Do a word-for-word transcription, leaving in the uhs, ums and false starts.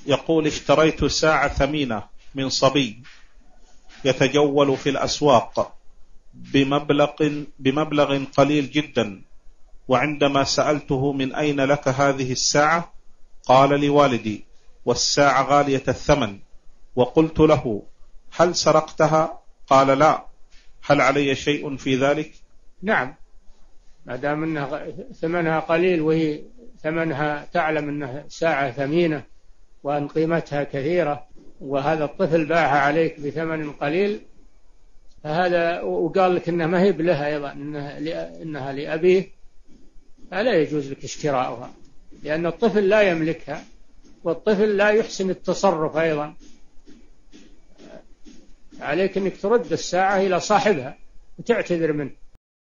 يقول: اشتريت ساعة ثمينة من صبي يتجول في الأسواق بمبلغ, بمبلغ قليل جدا، وعندما سألته من أين لك هذه الساعة قال لي والدي، والساعة غالية الثمن. وقلت له: هل سرقتها؟ قال لا. هل علي شيء في ذلك؟ نعم، ما دام أنها ثمنها قليل وهي ثمنها تعلم أنها ساعة ثمينة وأن قيمتها كثيرة، وهذا الطفل باعها عليك بثمن قليل، فهذا وقال لك إنها ما هي له أيضا، إنها, إنها لأبيه، فلا يجوز لك اشتراؤها، لأن الطفل لا يملكها، والطفل لا يحسن التصرف أيضا. عليك أنك ترد الساعة إلى صاحبها وتعتذر منه.